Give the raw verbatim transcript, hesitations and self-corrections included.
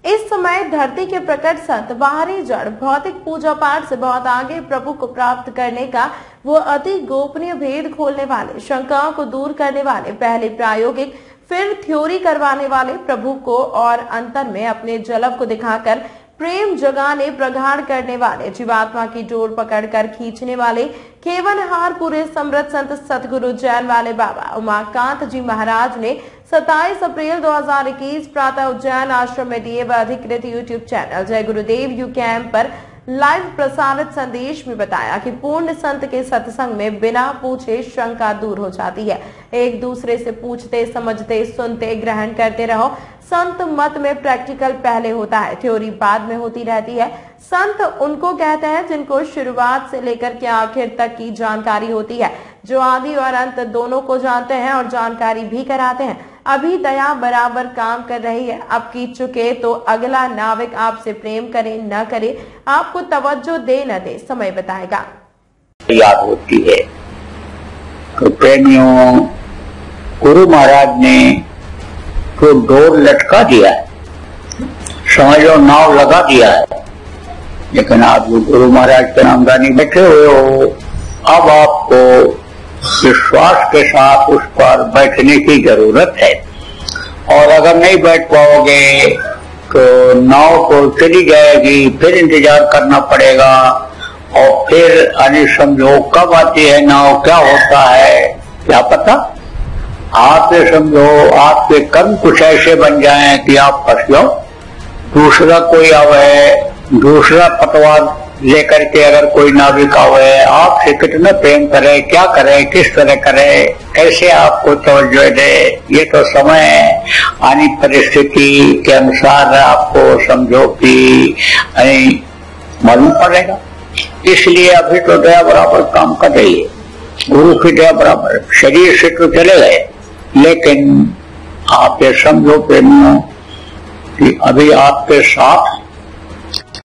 इस समय धरती के प्रकट संत बाहरी जड़ भौतिक पूजा पाठ से बहुत आगे प्रभु को प्राप्त करने का वो अति गोपनीय भेद खोलने वाले, शंकाओं को दूर करने वाले, पहले प्रायोगिक फिर थ्योरी करवाने वाले, प्रभु को और अंतर में अपने जलब को दिखाकर प्रेम जगाने प्रगाढ़ करने वाले, जीवात्मा की डोर पकड़कर खींचने वाले, केवनहार पूरे समृद्ध संत सतगुरु जैन वाले बाबा उमाकांत जी महाराज ने सत्ताईस अप्रैल दो हज़ार इक्कीस प्रातः उज्जैन आश्रम में दिए व अधिकृत यूट्यूब चैनल जय गुरुदेव यू कैंप पर लाइव प्रसारित संदेश में बताया कि पूर्ण संत के सत्संग में बिना पूछे शंका दूर हो जाती है। एक दूसरे से पूछते, समझते, सुनते, ग्रहण करते रहो। संत मत में प्रैक्टिकल पहले होता है, थ्योरी बाद में होती रहती है। संत उनको कहते हैं जिनको शुरुआत से लेकर के आखिर तक की जानकारी होती है, जो आदि और अंत दोनों को जानते हैं और जानकारी भी कराते हैं। अभी दया बराबर काम कर रही है, अब की चुके तो अगला नाविक आपसे प्रेम करे न करे, आपको तवज्जो दे न दे, समय बताएगा। याद होती है तो प्रेमियों, गुरु महाराज ने तो डोर लटका दिया है, समझो नाव लगा दिया है, लेकिन आप गुरु महाराज के नामदानी बैठे हुए हो। अब आपको विश्वास के साथ उस पर बैठने की जरूरत है, और अगर नहीं बैठ पाओगे तो नाव तो चली जाएगी, फिर इंतजार करना पड़ेगा, और फिर अरे समझो कब आती है नाव, क्या होता है क्या पता। आप ये समझो आपके कर्म कुछ ऐसे बन जाएं कि आप फंस जाओ, दूसरा कोई आवे, दूसरा पतवार लेकर के अगर कोई नाविक आवे, आपसे कितना प्रेम करे, क्या करे, किस तरह करे, कैसे आपको तवज्जो दे, ये तो समय आनी परिस्थिति के अनुसार आपको समझो कि मालूम पड़ेगा। इसलिए अभी तो दया बराबर काम कर रही है, गुरु की दया बराबर। शरीर से तो चले गए, लेकिन आप ये समझो प्रेमियों कि अभी आपके साथ